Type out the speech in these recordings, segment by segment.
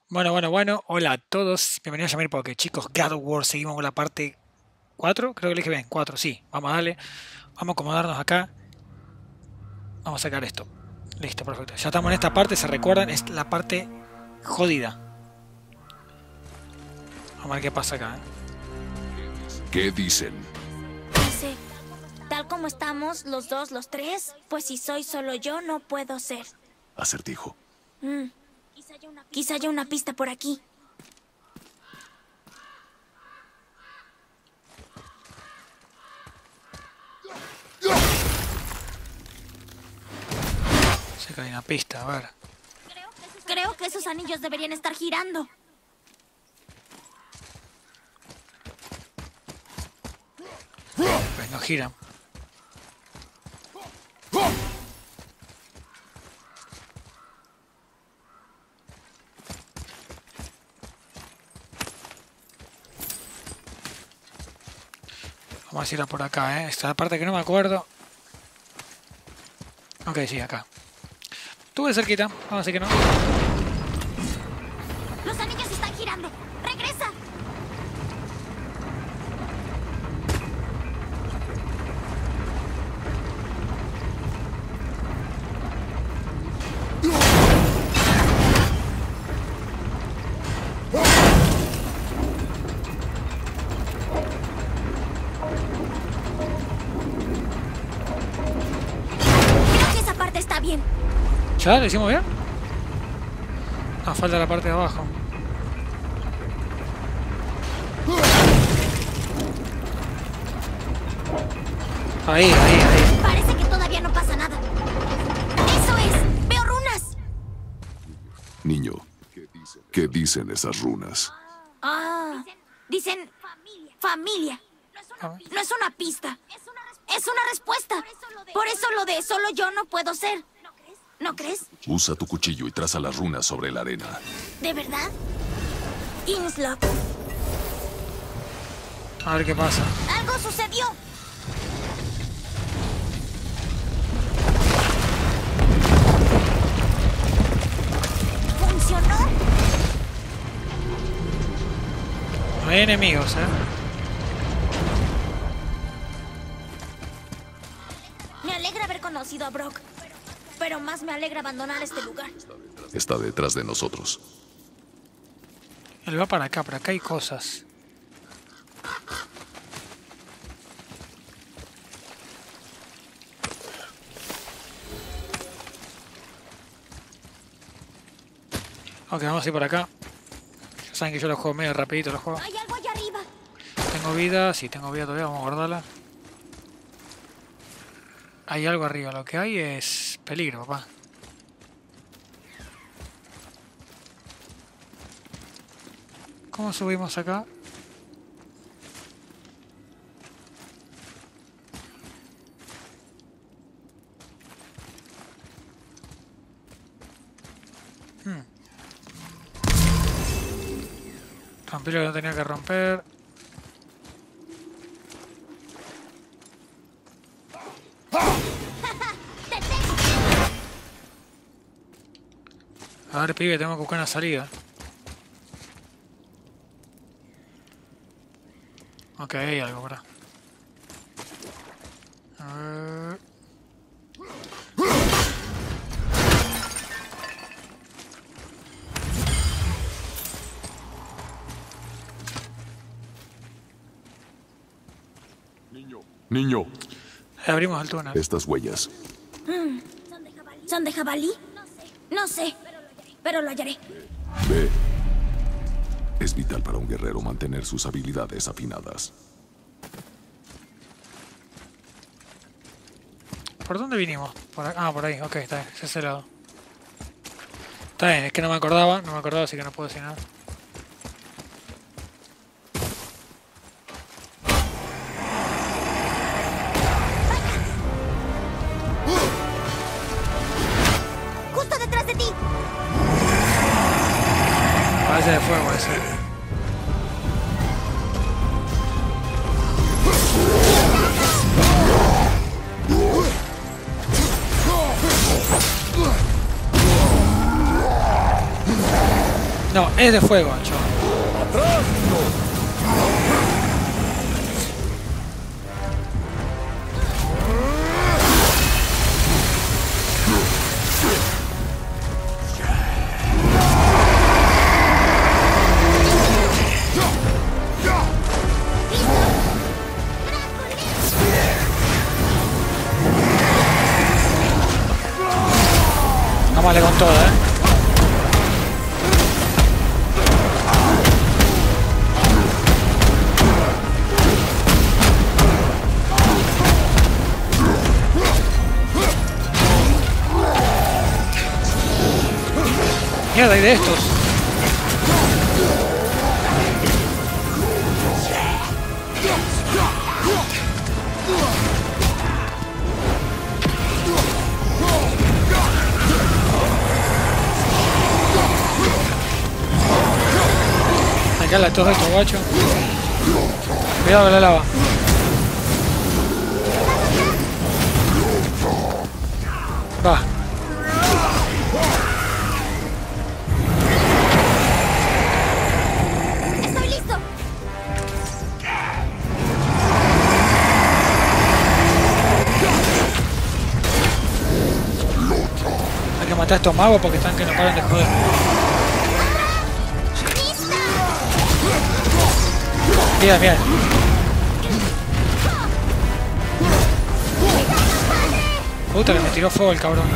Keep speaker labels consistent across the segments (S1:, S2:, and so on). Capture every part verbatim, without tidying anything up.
S1: Bueno, bueno, bueno, hola a todos, bienvenidos a mi porque chicos, God of War, seguimos con la parte cuatro, creo que le dije bien, cuatro, sí, vamos a darle, vamos a acomodarnos acá, vamos a sacar esto, listo, perfecto, ya estamos en esta parte, se recuerdan, es la parte jodida, vamos a ver qué pasa acá, ¿eh?
S2: ¿Qué dicen?
S3: Dice, tal como estamos, los dos, los tres, pues si soy solo yo, no puedo ser.
S2: Acertijo.
S3: Mm. Quizá haya una pista por aquí.
S1: Sé que hay una pista, a ver,
S3: Creo que esos anillos deberían estar girando.
S1: pues no giran, vamos a ir a por acá, ¿eh? Esta parte que no me acuerdo, ok, sí, acá, estuve cerquita, vamos a decir que no.
S3: Los anillos están girando. ¡Regresa! Creo que esa parte está bien.
S1: ¿Ya? ¿Le hicimos bien? Ah, falta la parte de abajo. Ahí, ahí, ahí.
S3: Parece que todavía no pasa nada. ¡Eso es! ¡Veo runas!
S2: Niño, ¿qué dicen esas runas?
S3: Ah, dicen familia. No es una pista. Es una respuesta. Por eso lo de solo yo no puedo ser. ¿No crees?
S2: Usa tu cuchillo y traza las runas sobre la arena.
S3: ¿De verdad? Inslop,
S1: A ver qué pasa.
S3: algo sucedió. ¿Funcionó?
S1: No hay enemigos, ¿eh?
S3: Me alegra haber conocido a Brock. Pero más me alegra abandonar este lugar.
S2: Está detrás de nosotros.
S1: Él va para acá, pero acá hay cosas. Ok, vamos a ir por acá. Ya saben que yo los juego medio rapidito, los juego.
S3: Hay algo allá arriba.
S1: Tengo vida, sí, tengo vida todavía, vamos a guardarla. Hay algo arriba, lo que hay es peligro, papá. ¿Cómo subimos acá? Hmm. Rompí lo que no tenía que romper. A ver, pibe, tengo que buscar una salida. Ok, hay algo, ¿verdad? A ver...
S2: Niño,
S1: Abrimos el túnel.
S2: estas huellas.
S3: ¿Son de jabalí? No sé, pero lo hallaré.
S2: Ve. Es vital para un guerrero mantener sus habilidades afinadas.
S1: ¿Por dónde vinimos? Por acá. Ah, por ahí, ok, está bien, es ese lado. Está bien, es que no me acordaba, no me acordaba, así que no puedo decir nada.
S3: ¡Justo detrás de ti!
S1: Parece de fuego ese. No, es de fuego, chaval. Vamos con todo, eh. Mierda, hay de estos. Acá la todos estos guachos. Cuidado con la lava. Va.
S3: Estoy listo.
S1: Hay que matar a estos magos porque están que no paran de joder. Bien, bien. Puta que me tiró fuego el cabrón.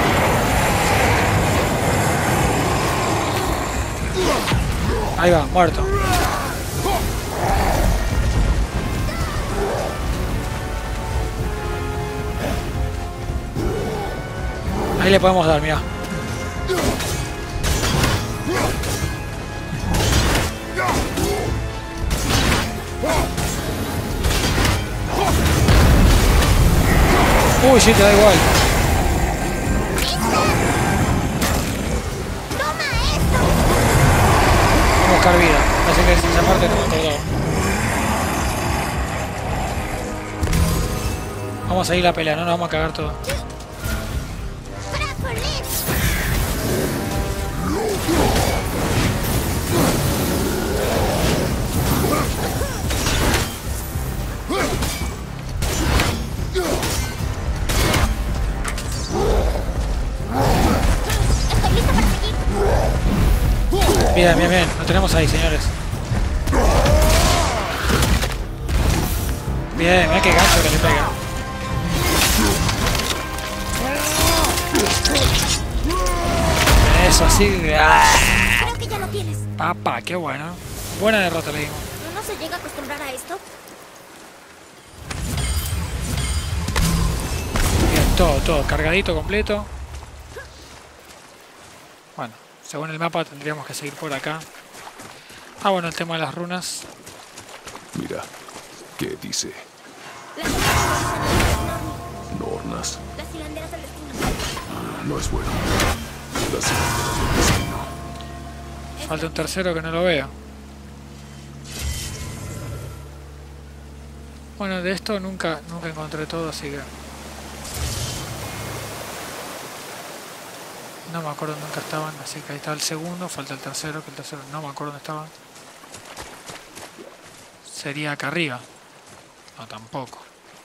S1: Ahí va, muerto. Ahí le podemos dar, mira. Uy, sí, te da igual. Vamos a buscar vida. Así que esa parte no me acordaba. Vamos a ir a la pelea, no nos vamos a cagar todo. Bien, bien, bien. Lo tenemos ahí, señores. Bien, mira qué gancho que le pega. Eso, así.
S3: Creo que ya lo tienes.
S1: Papá, qué bueno. Buena derrota le dimos.
S3: ¿No se llega a acostumbrar a esto?
S1: Bien, todo, todo. Cargadito, completo. Bueno, según el mapa tendríamos que seguir por acá. Ah, bueno, el tema de las runas.
S2: Mira, ¿qué dice?
S3: Las hilanderas
S2: Nornas.
S3: Las hilanderas del destino.
S2: No es bueno. Las hilanderas del destino.
S1: Falta un tercero que no lo veo. Bueno, de esto nunca, nunca encontré todo, así que... No me acuerdo dónde estaban, así que ahí está el segundo, falta el tercero, que el tercero no me acuerdo dónde estaban. Sería acá arriba. No, tampoco.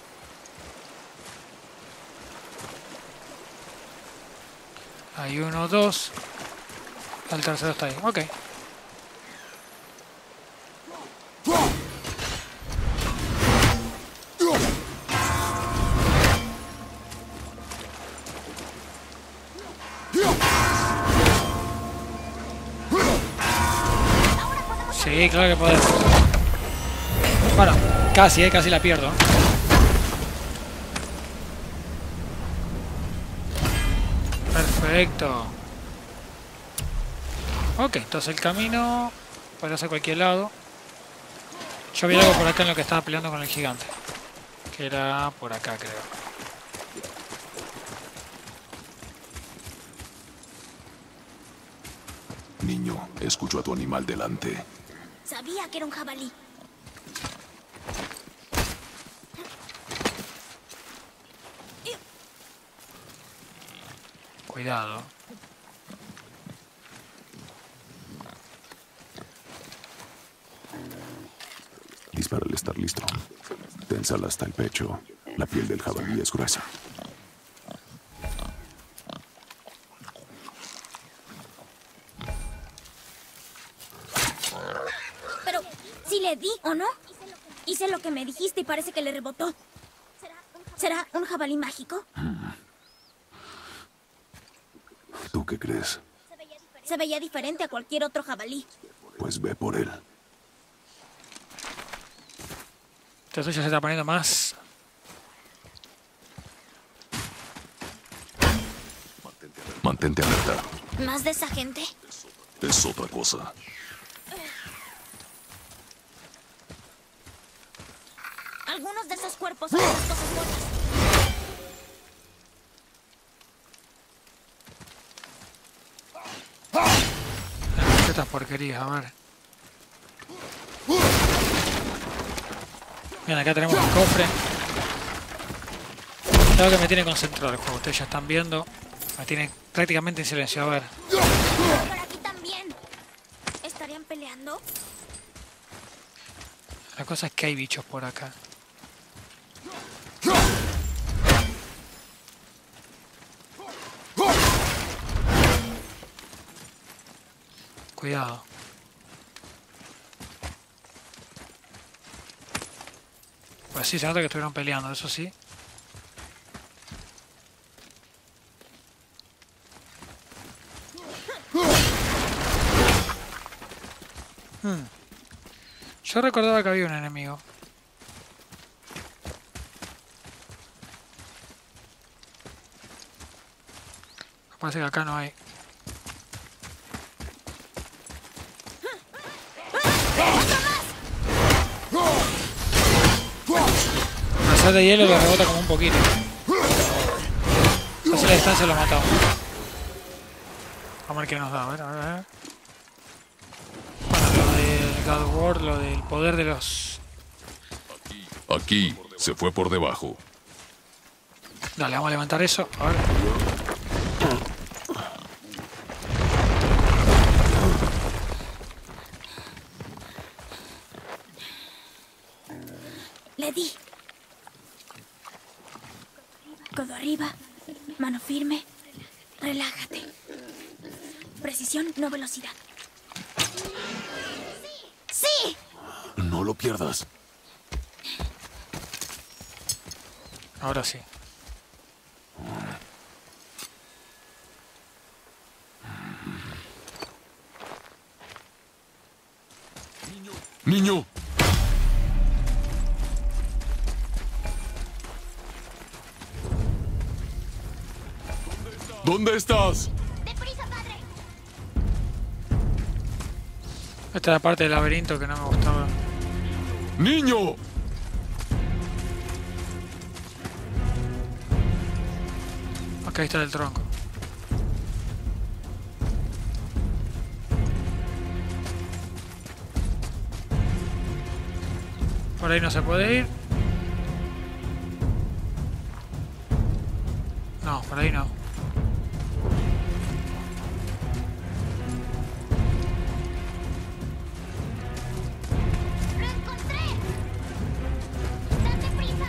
S1: Hay uno, dos. El tercero está ahí. Ok. Sí, claro que podemos. Bueno, casi, eh, casi la pierdo. Perfecto. Ok, entonces el camino puede ser cualquier lado. Yo vi algo por acá en lo que estaba peleando con el gigante. Que era por acá, creo.
S2: Niño, escucho a tu animal delante.
S3: Sabía que era un jabalí.
S1: Cuidado.
S2: Dispara al estar listo. Ténsala hasta el pecho. La piel del jabalí es gruesa.
S3: Pero, ¿si le di o no? Hice lo que me dijiste y parece que le rebotó. ¿Será un jabalí mágico?
S2: ¿Tú qué crees?
S3: Se veía diferente a cualquier otro jabalí.
S2: Pues ve por él.
S1: Esto ya se está poniendo más.
S2: Mantente alerta.
S3: ¿Más de esa gente?
S2: Es otra cosa.
S3: Algunos de esos cuerpos son las cosas buenas.
S1: Estas porquerías, a ver. Bien, acá tenemos un cofre. Claro que me tiene concentrado el juego, ustedes ya están viendo. Me tiene prácticamente en silencio, a ver.
S3: Por aquí también. ¿Estarían peleando?
S1: La cosa es que hay bichos por acá. Cuidado. Pues sí, se nota que estuvieron peleando, eso sí. Hmm. Yo recordaba que había un enemigo. Me parece que acá no hay. La sal de hielo le rebota como un poquito. Casi la distancia lo matamos. Vamos a ver qué nos da, a ver, a ver, a ver. Bueno, lo del God of War, lo del poder de los...
S2: Aquí se fue por debajo.
S1: Dale, vamos a levantar eso, a ver.
S3: Le di. Codo arriba, mano firme, relájate. Precisión, no velocidad. ¡Sí!
S2: No lo pierdas.
S1: Ahora sí.
S2: ¡Niño! ¿Dónde estás?
S3: ¡Deprisa, padre!
S1: Esta es la parte del laberinto que no me gustaba.
S2: ¡Niño!
S1: Acá está el tronco. Por ahí no se puede ir. No, por ahí no.
S3: ¡Lo encontré! ¡Date prisa!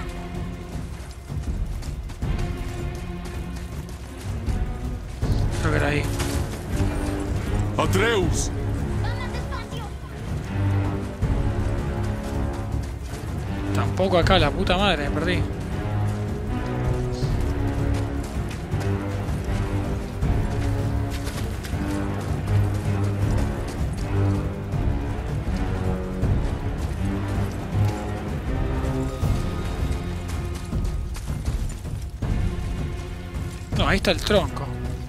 S1: Creo que era ahí.
S2: ¡Atreus!
S3: ¡Va más despacio!
S1: Tampoco acá, la puta madre, me perdí. No, ahí está el tronco.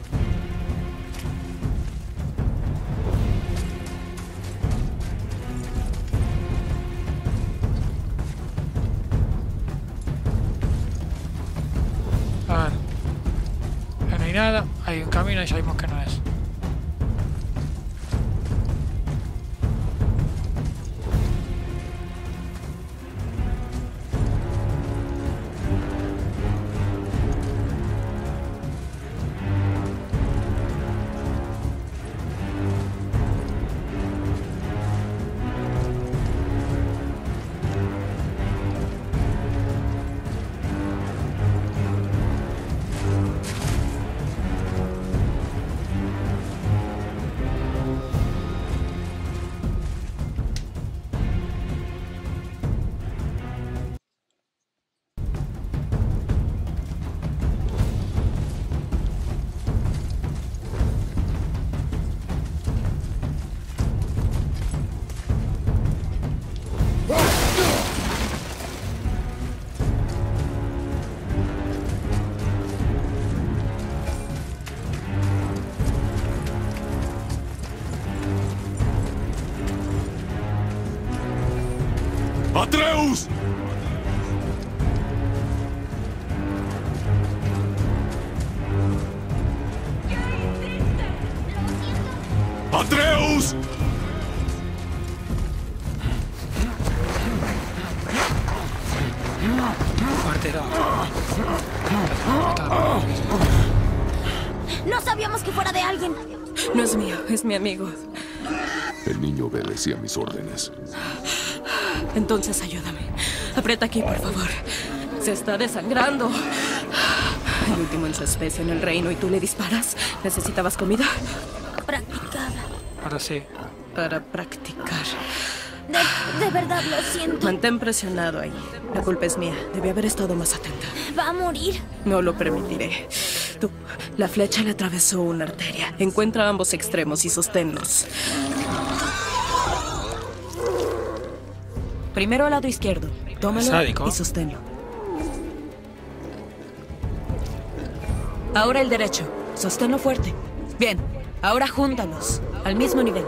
S1: A ver. Ya no hay nada. Hay un camino y ya vimos que no es.
S2: ¡Atreus! ¡Atreus!
S1: Fuerte, no.
S3: No sabíamos que fuera de alguien.
S4: No es mío, es mi amigo.
S2: El niño obedecía mis órdenes.
S4: Entonces ayúdame. Aprieta aquí, por favor. Se está desangrando. El último en su especie en el reino y tú le disparas. ¿Necesitabas comida?
S3: Practicaba.
S1: Ahora sí.
S4: Para practicar.
S3: De, de verdad lo siento.
S4: Mantén presionado ahí. La culpa es mía. Debí haber estado más atenta.
S3: Va a morir.
S4: No lo permitiré. Tú, la flecha le atravesó una arteria. Encuentra ambos extremos y sosténlos. Primero al lado izquierdo. Tómalo
S1: Sádico.
S4: y sosténlo. Ahora el derecho. Sosténlo fuerte. Bien. Ahora júntalos. Al mismo nivel.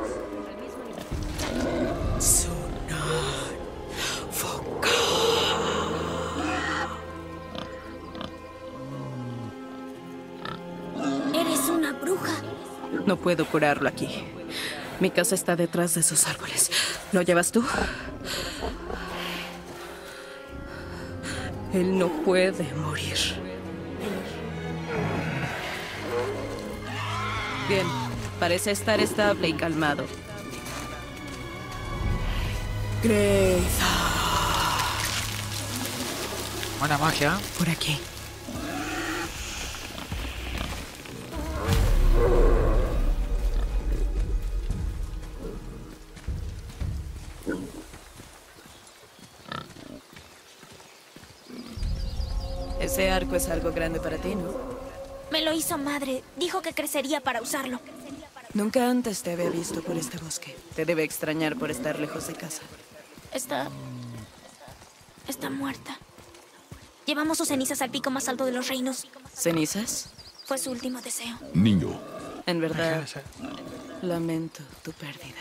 S3: Eres una bruja.
S4: No puedo curarlo aquí. Mi casa está detrás de esos árboles. ¿Lo llevas tú? Él no puede morir. Bien, parece estar estable y calmado. Greytha.
S1: Buena magia.
S4: Por aquí. Ese arco es algo grande para ti, ¿no?
S3: Me lo hizo madre. Dijo que crecería para usarlo.
S4: Nunca antes te había visto por este bosque. Te debe extrañar por estar lejos de casa.
S3: Está... Está muerta. Llevamos sus cenizas al pico más alto de los reinos.
S4: ¿Cenizas?
S3: Fue su último deseo.
S2: Niño,
S4: En
S1: Deja
S4: verdad,
S1: de ser.
S4: lamento tu pérdida.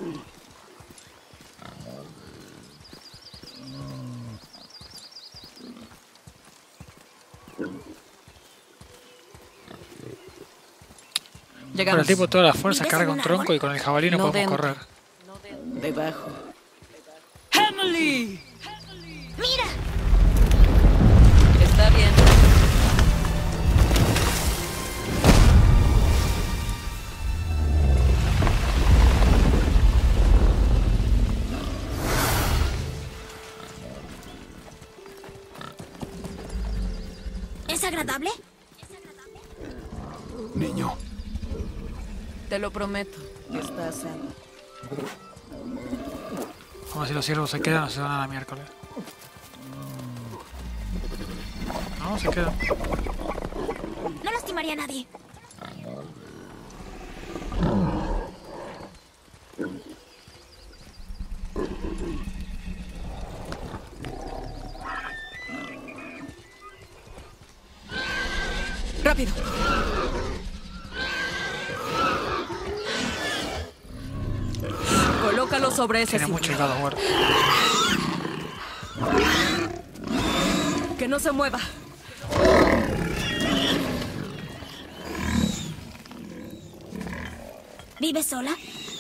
S1: Con
S4: Llegamos.
S1: el tipo toda la fuerza
S3: ¿Vives
S1: carga
S3: en
S1: un
S3: un
S1: tronco
S3: árbol?
S1: y con el jabalí no,
S4: No
S1: podemos
S4: dentro.
S1: correr.
S4: Debajo. ¡Emily!
S3: ¡Mira!
S4: Está bien.
S3: ¿Es agradable?
S2: niño.
S4: Te lo prometo. Estás salvo.
S1: Como si los ciervos se quedan o se van a la miércoles. No, se quedan.
S3: No lastimaría a nadie.
S4: ¡Rápido! Colócalo sobre ese
S1: Tiene mucho
S4: símbolo.
S1: God of War.
S4: Que no se mueva.
S3: ¿Vive sola?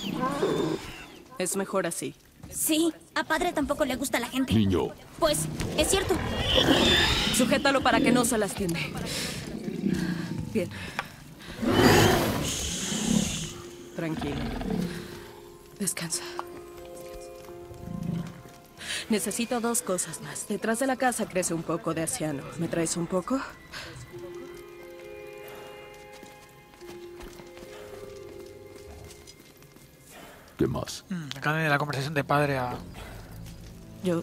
S4: Es mejor así.
S3: Sí, a padre tampoco le gusta la gente.
S2: Niño,
S3: Pues, es cierto.
S4: Sujétalo para que no se lastime. Bien. Tranquilo. Descansa. Necesito dos cosas más. Detrás de la casa crece un poco de aciano. ¿Me traes un poco?
S2: ¿qué más?
S1: Mm, cambio de la conversación de padre a...
S4: Yo...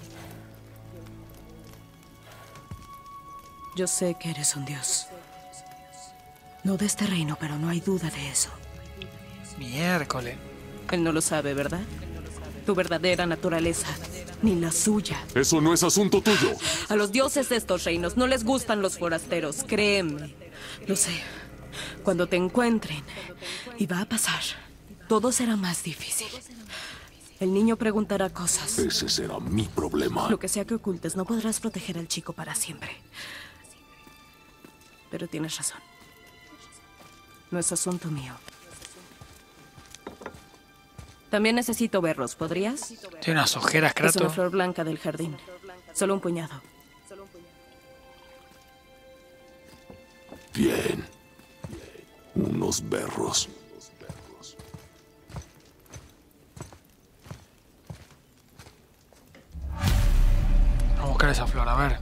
S4: Yo sé que eres un dios. No de este reino, pero no hay duda de eso.
S1: Miércoles.
S4: Él no lo sabe, ¿verdad? Tu verdadera naturaleza, ni la suya.
S2: Eso no es asunto tuyo.
S4: A los dioses de estos reinos no les gustan los forasteros, créeme. Lo sé. Cuando te encuentren, y va a pasar, todo será más difícil. El niño preguntará cosas.
S2: Ese será mi problema.
S4: Lo que sea que ocultes, no podrás proteger al chico para siempre. Pero tienes razón. No es asunto mío. También necesito berros, ¿podrías?
S1: Tiene unas ojeras,
S4: Es una
S1: Kratos.
S4: flor blanca del jardín. Solo un puñado.
S2: Bien. Unos berros.
S1: Vamos a buscar esa flor, a ver.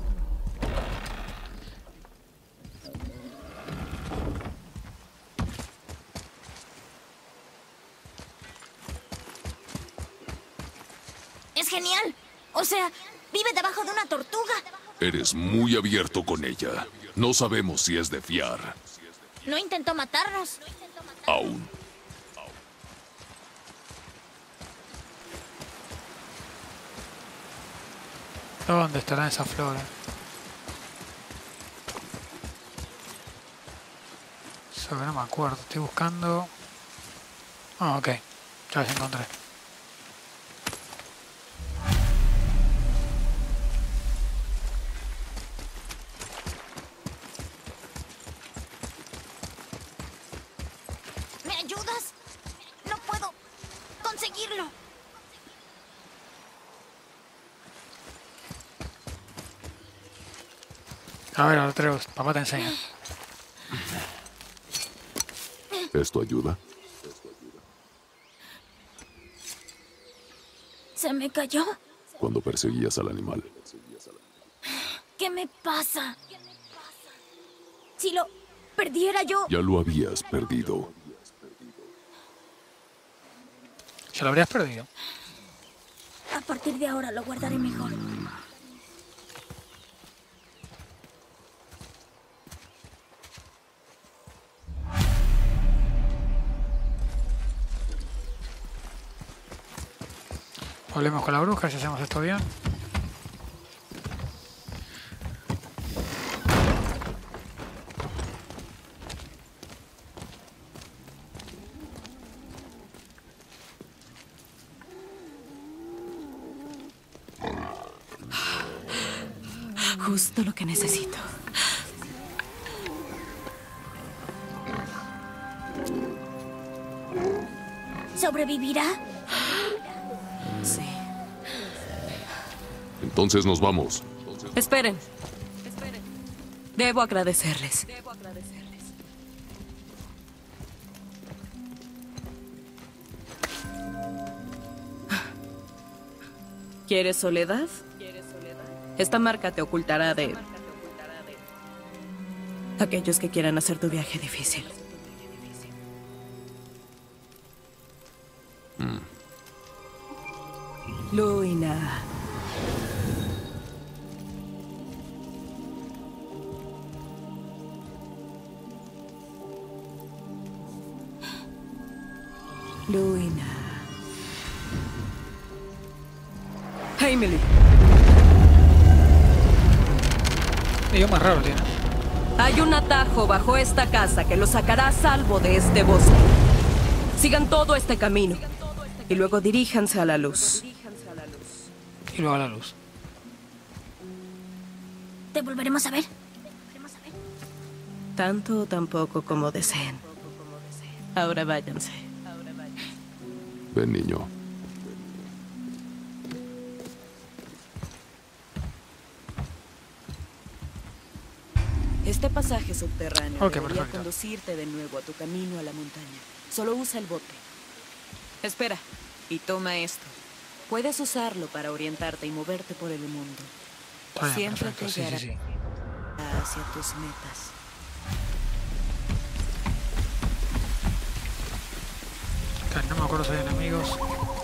S3: Es genial. O sea, vive debajo de una tortuga.
S2: Eres muy abierto con ella. No sabemos si es de fiar.
S3: No intentó matarnos.
S2: Aún.
S1: ¿Dónde estarán esas flores? Eso que no me acuerdo. Estoy buscando... Ah, ok. Ya las encontré.
S3: ¿Me ayudas? No puedo conseguirlo.
S1: A ver, Atreus, papá te enseña.
S2: ¿Esto ayuda?
S3: ¿Se me cayó?
S2: Cuando perseguías al animal.
S3: ¿Qué me pasa? Si lo perdiera yo...
S2: Ya lo habías perdido.
S1: Ya lo habrías perdido.
S3: A partir de ahora lo guardaré mejor.
S1: Hablemos con la bruja si hacemos esto bien.
S4: Justo lo que necesito.
S3: ¿Sobrevivirá?
S4: Sí.
S2: Entonces nos vamos.
S4: Esperen. Debo agradecerles. ¿Quieres soledad? Esta marca te ocultará de aquellos que quieran hacer tu viaje difícil.
S2: Mm.
S4: Luina. Luina. Emily.
S1: Idioma raro tiene.
S4: Hay un atajo bajo esta casa que lo sacará a salvo de este bosque. Sigan todo este camino y luego diríjanse a la luz.
S1: Y luego a la luz.
S3: ¿Te volveremos a ver?
S4: Tanto o tan poco como deseen. Ahora váyanse.
S2: Ven, niño.
S4: Este pasaje subterráneo
S1: Ok,
S4: debería
S1: perfecto.
S4: conducirte de nuevo a tu camino a la montaña. Solo usa el bote. Espera, y toma esto. Puedes usarlo para orientarte y moverte por el mundo.
S1: Está bien,
S4: Siempre
S1: perfecto.
S4: te
S1: Sí, sí,
S4: guiará
S1: sí.
S4: hacia tus metas.
S1: Ok, no me acuerdo si hay enemigos.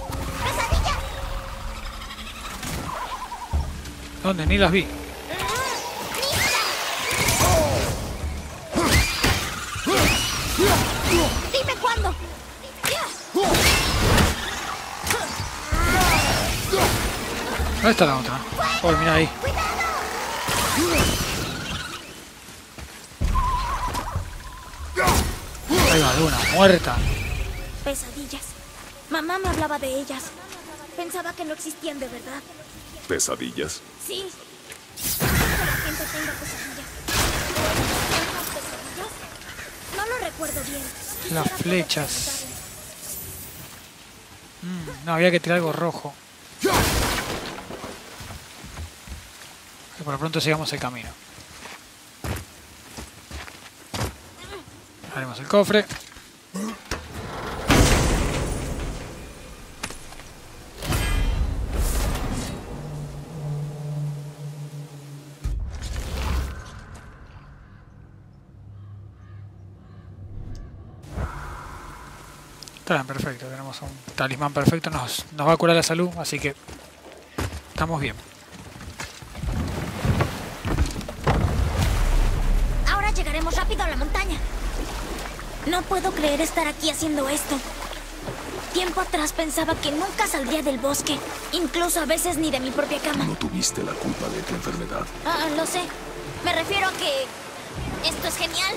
S1: ¿Dónde? Ni las vi.
S3: Dime cuándo.
S1: ¿Dónde está la otra? Oh, mira ahí. Ahí va, de una, muerta.
S3: Pesadillas. Mamá me hablaba de ellas. Pensaba que no existían de verdad.
S2: ¿Pesadillas?
S3: Sí. Que la gente tenga pesadillas. ¿Tenemos pesadillas? No lo recuerdo bien. Quisiera
S1: Las
S3: poder
S1: flechas.
S3: preguntarle.
S1: Mm, no, había que tirar algo rojo. Que por lo pronto sigamos el camino. Abrimos el cofre. Está bien, perfecto. Tenemos un talismán perfecto. Nos, nos va a curar la salud, así que estamos bien.
S3: Ahora llegaremos rápido a la montaña. No puedo creer estar aquí haciendo esto. Tiempo atrás pensaba que nunca saldría del bosque. Incluso a veces ni de mi propia cama.
S2: No tuviste la culpa de tu enfermedad.
S3: Ah, lo sé. Me refiero a que... esto es genial.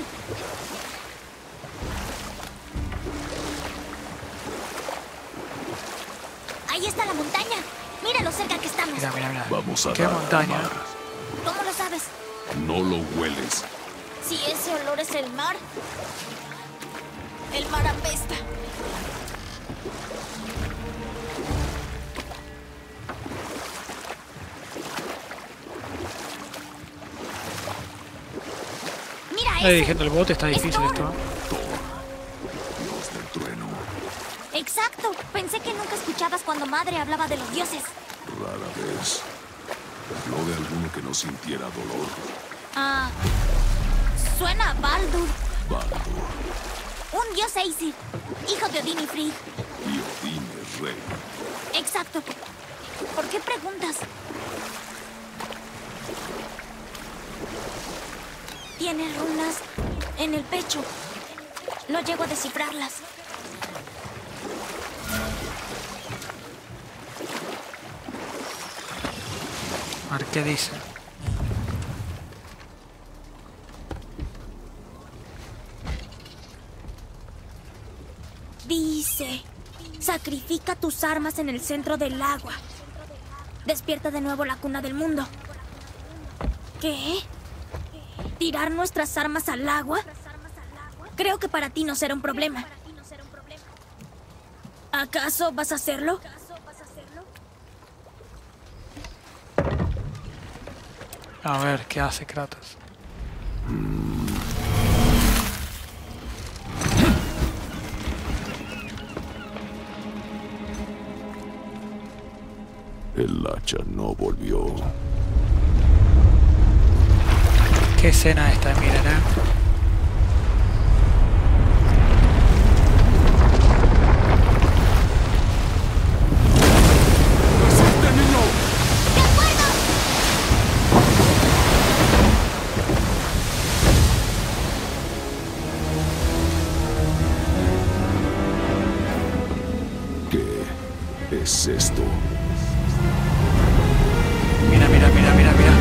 S3: Ahí está la montaña. Mira lo cerca que estamos.
S1: Mira, mira, mira.
S2: Vamos a
S1: ¿Qué
S2: dar
S1: montaña?
S2: al mar.
S3: ¿Cómo lo sabes?
S2: No lo hueles.
S3: Si ese olor es el mar... el mar apesta. Mira
S1: Está
S3: eso.
S1: dirigiendo el bote, está
S3: Es
S1: difícil
S3: Thor.
S1: esto. ¿eh?
S2: Thor, dios del trueno.
S3: Exacto. Pensé que nunca escuchabas cuando madre hablaba de los dioses.
S2: Rara vez. Habló de alguno que no sintiera dolor.
S3: Ah... suena a Baldur.
S2: Baldur.
S3: Un dios Aesir. Hijo de Odín y Frigg.
S2: Y Odín es rey.
S3: Exacto. ¿Por qué preguntas? Tiene runas en el pecho. No llego a descifrarlas.
S1: A ver qué dice.
S3: Dice, sacrifica tus armas en el centro del agua. Despierta de nuevo la cuna del mundo. ¿Qué? ¿Tirar nuestras armas al agua? Creo que para ti no será un problema. ¿Acaso vas a hacerlo?
S1: A ver qué hace Kratos.
S2: El hacha no volvió.
S1: Qué escena esta, miren, eh.
S3: ¡De acuerdo!
S2: ¿Qué es esto?
S1: Mira, mira, mira, mira, mira.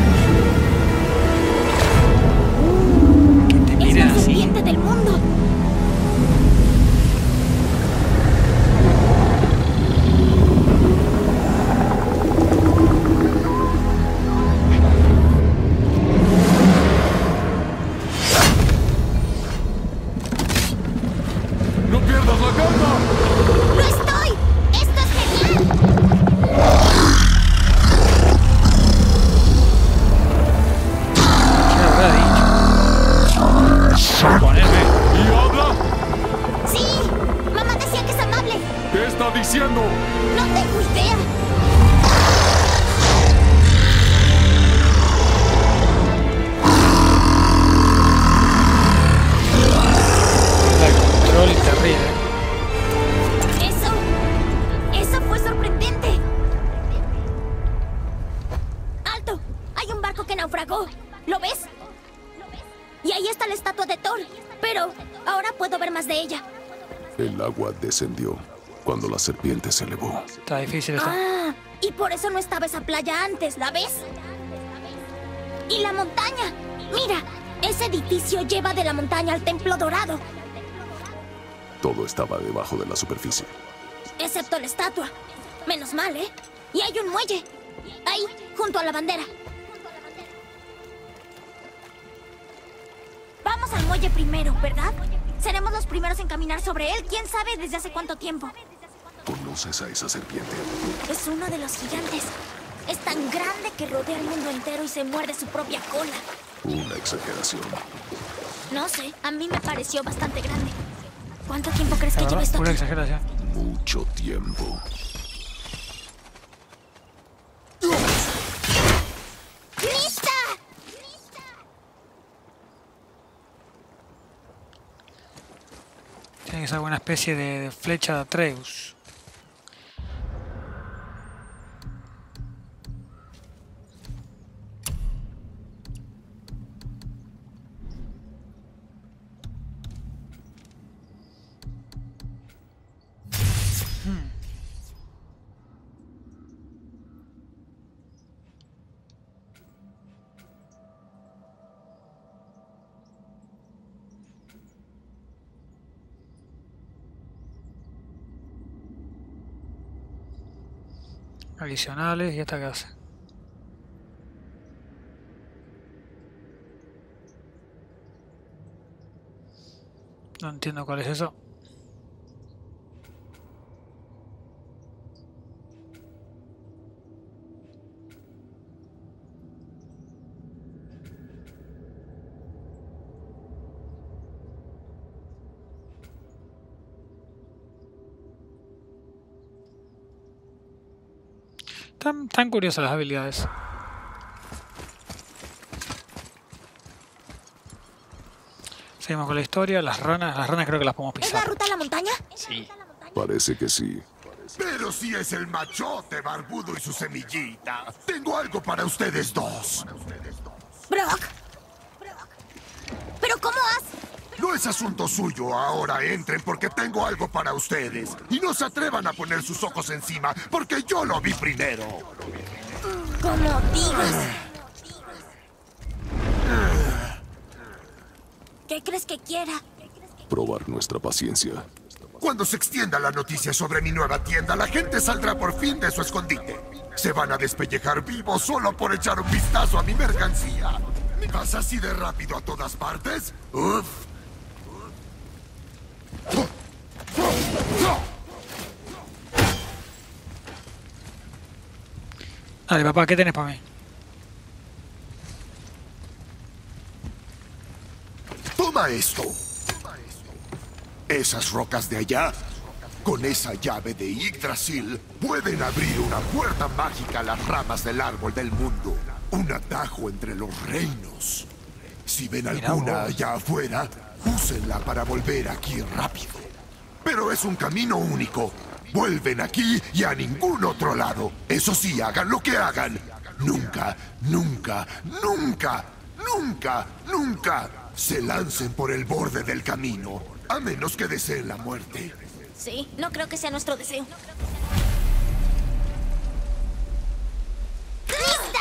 S1: Que te
S3: Es
S1: miren
S3: la
S1: así.
S3: serpiente del mundo.
S2: ¡No pierdas la calma!
S3: ¡Lo estoy! ¡Esto es genial!
S1: ¿Qué habrá dicho? Ponerme.
S2: ¿Y habla?
S3: ¡Sí! Mamá decía que es amable.
S2: ¿Qué está diciendo?
S3: No tengo idea.
S1: El control terrible.
S3: Eso... eso fue sorprendente. ¡Alto! Hay un barco que naufragó. ¿Lo ves? Y ahí está la estatua de Thor. Pero ahora puedo ver más de ella.
S2: El agua descendió cuando la serpiente se elevó.
S1: Está difícil esto.
S3: Ah, y por eso no estaba esa playa antes, ¿la ves? Y la montaña. Mira, ese edificio lleva de la montaña al templo dorado.
S2: Todo estaba debajo de la superficie.
S3: Excepto la estatua. Menos mal, ¿eh? Y hay un muelle. Ahí, junto a la bandera. Vamos al muelle primero, ¿verdad? Seremos los primeros en caminar sobre él. ¿Quién sabe desde hace cuánto tiempo?
S2: ¿Conoces a esa serpiente?
S3: Es uno de los gigantes. Es tan grande que rodea el mundo entero y se muerde su propia cola.
S2: Una exageración.
S3: No sé, a mí me pareció bastante grande. ¿Cuánto tiempo crees que
S1: La
S3: lleva
S1: verdad,
S3: esto
S1: pura
S3: aquí?
S1: exageración.
S2: Mucho tiempo.
S3: ¡Lista!
S1: Tiene que ser alguna especie de, de flecha de Atreus. Adicionales y esta que hace. No entiendo cuál es eso. Tan, tan curiosas las habilidades. Seguimos con la historia. Las ranas, las ranas creo que las podemos
S3: ¿Es la
S1: pisar.
S3: ruta a la montaña?
S1: Sí.
S2: Parece que sí.
S5: Pero si es el machote barbudo y su semillita. Tengo algo para ustedes dos.
S3: Brock. ¿Pero cómo has...?
S5: No es asunto suyo, ahora entren porque tengo algo para ustedes. Y no se atrevan a poner sus ojos encima, porque yo lo vi primero.
S3: Como digas. ¿Qué crees que quiera?
S2: Probar nuestra paciencia.
S5: Cuando se extienda la noticia sobre mi nueva tienda, la gente saldrá por fin de su escondite. Se van a despellejar vivos solo por echar un vistazo a mi mercancía. ¿Vas así de rápido a todas partes? Uf.
S1: Dale, papá, ¿qué tenés para mí?
S5: Toma esto. Esas rocas de allá, con esa llave de Yggdrasil, pueden abrir una puerta mágica a las ramas del árbol del mundo. Un atajo entre los reinos. Si ven
S1: Mira
S5: alguna
S1: vos.
S5: allá afuera, úsenla para volver aquí rápido. Pero es un camino único. Vuelven aquí y a ningún otro lado. Eso sí, hagan lo que hagan. Nunca, nunca, nunca, nunca, nunca se lancen por el borde del camino. A menos que deseen la muerte.
S3: Sí, no creo que sea nuestro deseo. ¡Lista!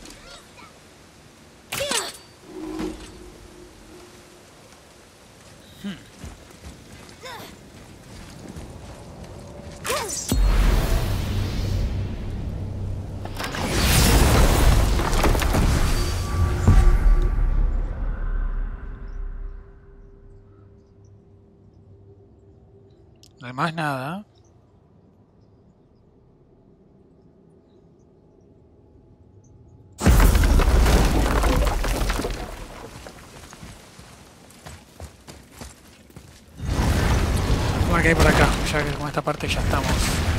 S1: No hay más nada. Vamos a ver qué hay por acá, ya que con esta parte ya estamos.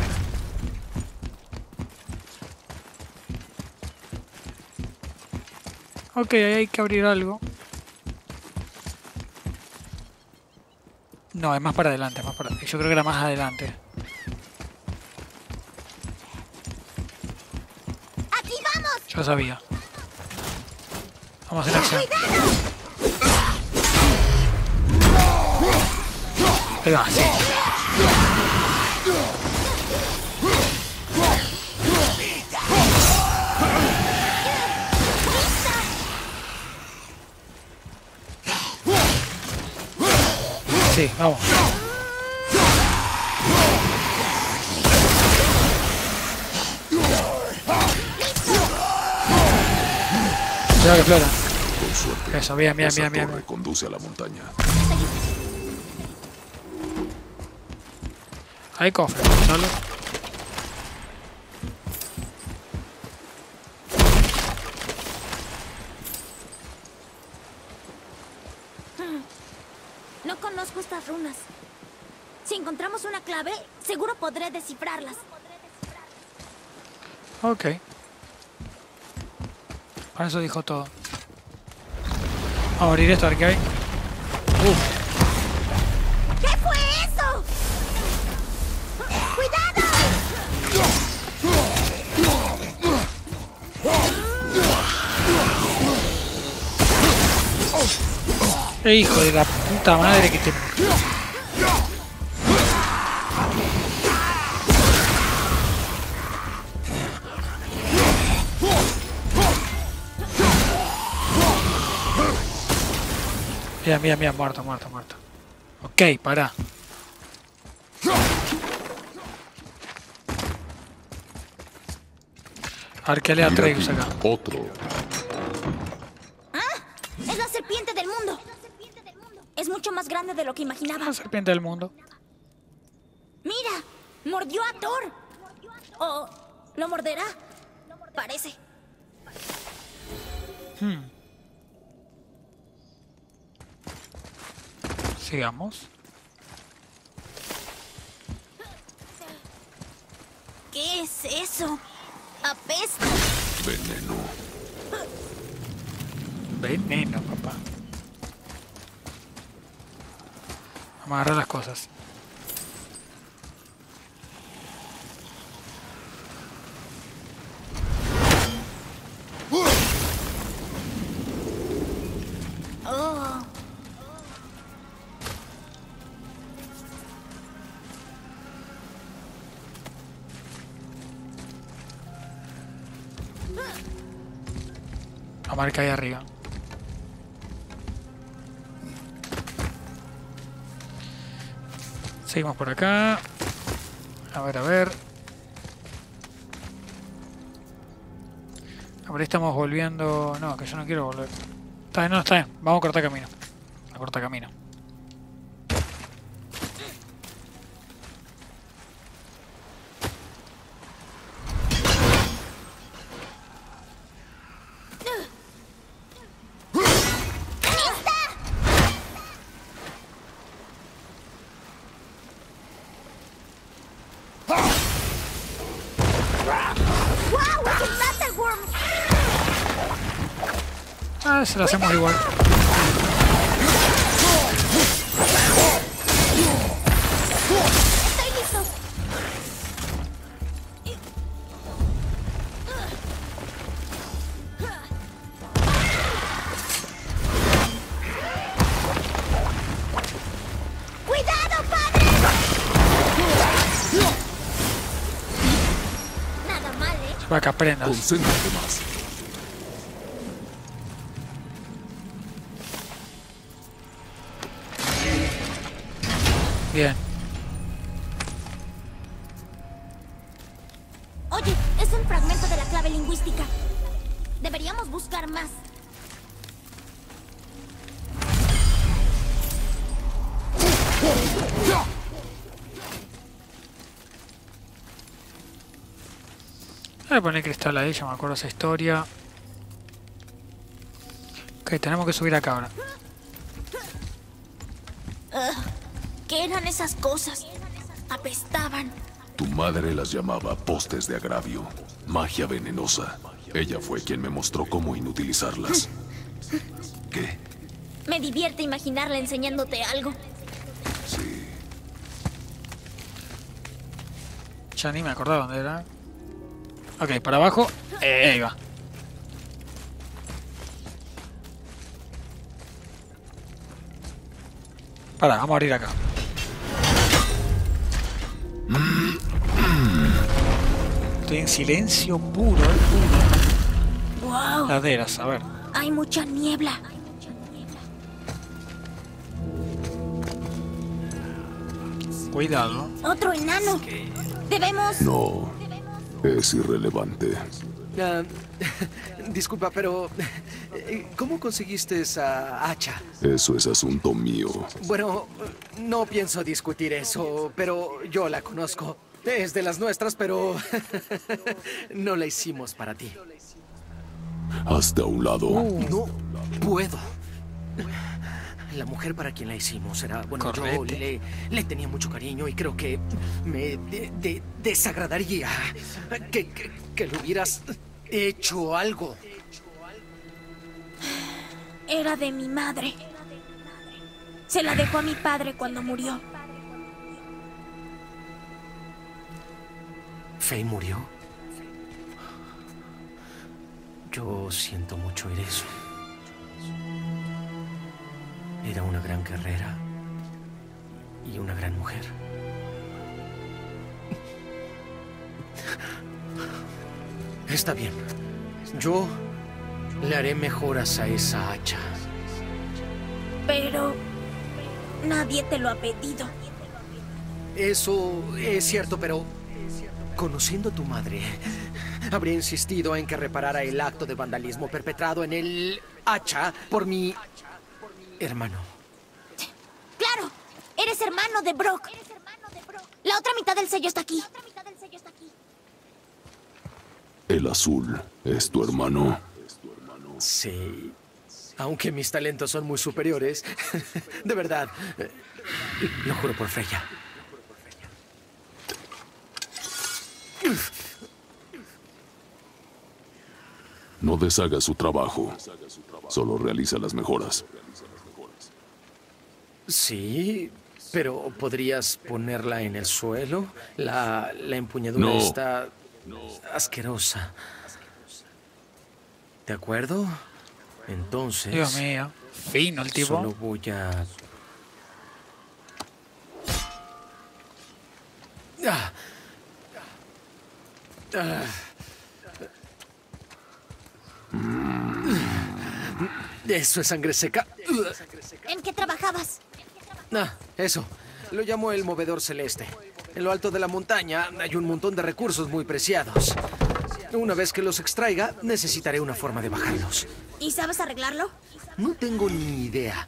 S1: Ok, ahí hay que abrir algo. No, es más para adelante, más para... Yo creo que era más adelante.
S3: ¡Aquí vamos!
S1: Yo sabía. Vamos a hacer acción. Ahí va, sí. Sí, vamos. cuidado que flota.
S2: Con suerte.
S1: Eso, bien, bien,
S2: esa
S1: bien, bien.
S2: torre conduce a la montaña.
S1: Hay cofre, solo.
S3: No conozco estas runas. Si encontramos una clave, seguro podré descifrarlas.
S1: Ok. Para eso dijo todo. Vamos a abrir esto, a ver qué hay. Uf.
S3: ¿Qué fue eso? ¡Cuidado!
S1: ¡Eh, hijo de la puta madre que te... Bien, bien, bien, muerto, muerto, muerto. Ok, pará. A ver qué le
S2: Mira
S1: traigo
S2: aquí,
S1: acá.
S2: otro.
S3: ¡Ah! ¡Es la serpiente del mundo! Es mucho más grande de lo que imaginaba.
S1: La serpiente del mundo.
S3: ¡Mira! ¡Mordió a Thor! ¿O lo morderá? Parece.
S1: Hmm. Sigamos.
S3: ¿Qué es eso? ¡Apesta!
S2: Veneno.
S1: Veneno, papá. Vamos a agarrar las cosas.
S3: Oh.
S1: La marca ahí arriba. Seguimos por acá. A ver, a ver. A ver, estamos volviendo... No, que yo no quiero volver. Está bien, no, está bien. Vamos a cortar camino. A cortar camino.
S3: ¡Wow! ¡Es un Battleworm!
S1: Ah, se lo hacemos igual.
S3: ¡Estoy listo! ¡Cuidado, padre! Nada mal, ¿eh?
S1: Para que aprendas.
S2: Concéntrate más.
S1: Bien.
S3: Oye, es un fragmento de la clave lingüística. Deberíamos buscar más.
S1: Voy a poner cristal ahí, ya me acuerdo esa historia. Ok, tenemos que subir acá ahora.
S3: ¿Qué eran esas cosas? Apestaban.
S2: Tu madre las llamaba postes de agravio. Magia venenosa. Ella fue quien me mostró cómo inutilizarlas. ¿Qué?
S3: Me divierte imaginarla enseñándote algo.
S2: Sí.
S1: Ya ni me acordaba dónde era. Ok, para abajo. Eh, ahí va. Para, vamos a abrir acá. Estoy en silencio puro, eh, puro.
S3: ¡Wow!
S1: Laderas, a ver.
S3: Hay mucha niebla.
S1: Cuidado.
S3: Otro enano. Debemos...
S2: No. Es irrelevante.
S6: Uh, disculpa, pero ¿cómo conseguiste esa hacha?
S2: Eso es asunto mío.
S6: Bueno, no pienso discutir eso, pero yo la conozco. Es de las nuestras, pero no la hicimos para ti.
S2: Hasta un lado.
S6: No puedo. La mujer para quien la hicimos era... Bueno, yo le, le tenía mucho cariño y creo que me de, de, desagradaría que, que, que le hubieras hecho algo.
S3: Era de mi madre. Se la dejó a mi padre cuando murió.
S6: ¿Faye murió? Yo siento mucho oír eso. Era una gran guerrera y una gran mujer. Está bien. Yo le haré mejoras a esa hacha.
S3: Pero nadie te lo ha pedido.
S6: Eso es cierto, pero conociendo a tu madre, habría insistido en que reparara el acto de vandalismo perpetrado en el hacha por mi hermano.
S3: ¡Claro! Eres hermano de Brock. La otra mitad del sello está aquí.
S2: El azul es tu hermano.
S6: Sí. Aunque mis talentos son muy superiores. De verdad. Lo juro por Freya.
S2: No deshaga su trabajo. Solo realiza las mejoras.
S6: Sí, pero ¿podrías ponerla en el suelo? La, la empuñadura
S2: no.
S6: está asquerosa. ¿De acuerdo? Entonces...
S1: Dios mío, fino el tipo.
S6: Solo voy a... Ah. Ah. Eso es sangre seca.
S3: ¿En qué trabajabas?
S6: Ah, eso. Lo llamo el movedor celeste. En lo alto de la montaña hay un montón de recursos muy preciados. Una vez que los extraiga, necesitaré una forma de bajarlos.
S3: ¿Y sabes arreglarlo?
S6: No tengo ni idea.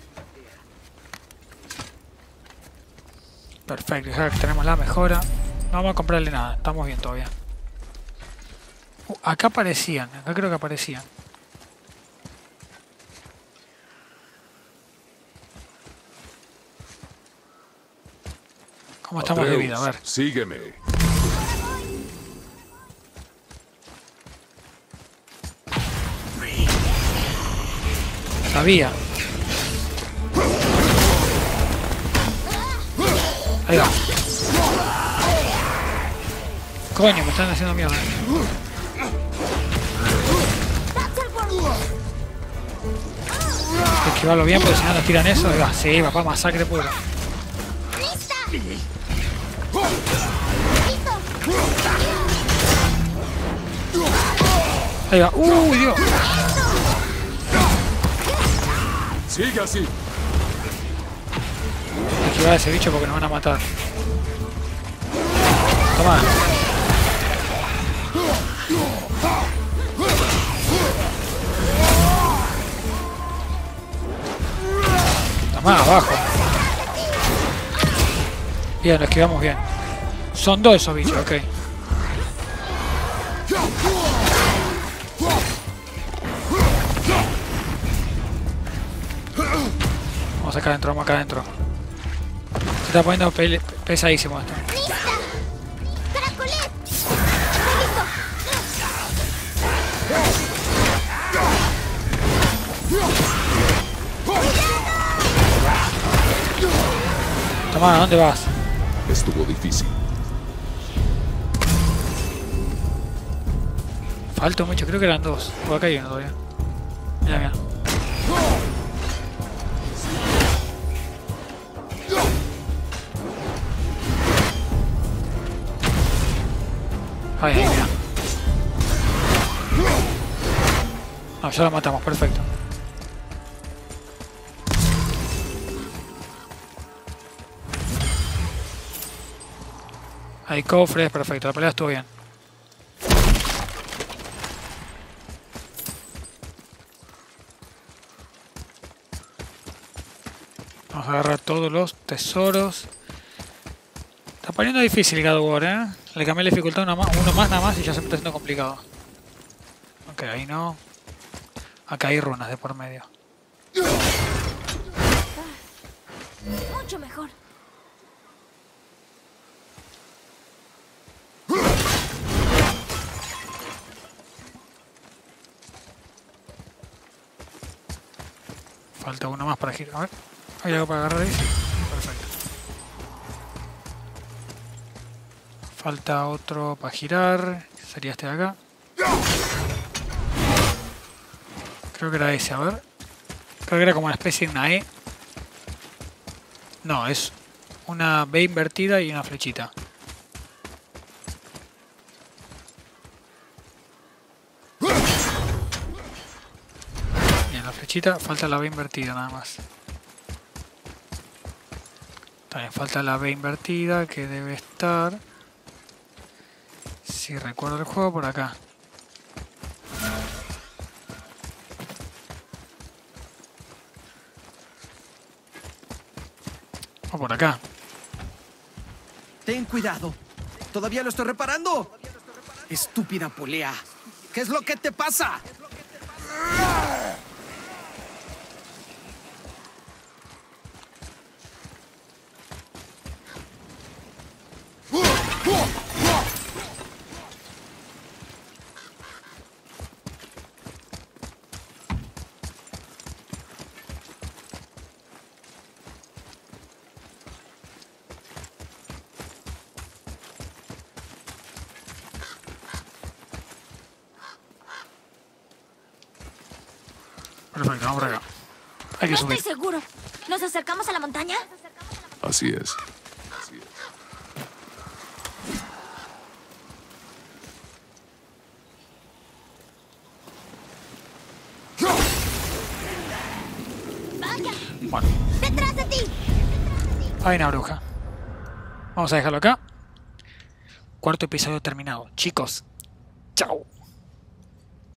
S1: Perfecto, ya que tenemos la mejora. No vamos a comprarle nada, estamos bien todavía. Uh, acá aparecían, acá creo que aparecían. ¿Cómo estamos de vida? A ver.
S2: Sígueme.
S1: Sabía. Ahí va. Coño, me están haciendo mierda. Hay que esquivarlo bien porque si no nos tiran eso. Ahí va. Sí, papá, masacre pura. Ahí va. ¡Uy, Dios!
S2: Sigue así.
S1: Hay que esquivar a ese bicho porque nos van a matar. Toma. Toma, abajo. Bien, lo esquivamos bien. Son dos esos bichos, ok. Vamos acá adentro, vamos acá adentro. Se está poniendo pe pesadísimo esto.
S3: ¡Lista! ¡Caracolet!
S1: Toma, ¿dónde vas?
S2: Estuvo difícil.
S1: Falta mucho, creo que eran dos. Por acá hay uno todavía. Mira, mira. Ahí, ahí, mira. Ah, ya lo matamos, perfecto. Hay cofres, perfecto, la pelea estuvo bien. Vamos a agarrar todos los tesoros. Está poniendo difícil God of War, ¿eh? Le cambié la dificultad uno más, uno más nada más y ya se me está haciendo complicado. Ok, ahí no. Acá hay runas de por medio.
S3: Mucho mejor.
S1: Falta uno más para girar. A ver. ¿Hay algo para agarrar ahí? Perfecto. Falta otro para girar. Sería este de acá. Creo que era ese, a ver. Creo que era como una especie de una E. No, es una B invertida y una flechita. Bien, la flechita, falta la B invertida nada más. También falta la B invertida que debe estar, si recuerdo el juego, por acá. O por acá.
S6: Ten cuidado. Todavía lo estoy reparando. Estúpida polea. ¿Qué es lo que te pasa?
S1: Perfecto, vamos por acá. Hay que
S3: No
S1: subir.
S3: estoy seguro. ¿Nos acercamos a la montaña?
S2: Así es.
S3: Vaya,
S1: Bueno,
S3: detrás de ti.
S1: hay una bruja. Vamos a dejarlo acá. Cuarto episodio terminado. Chicos, chao.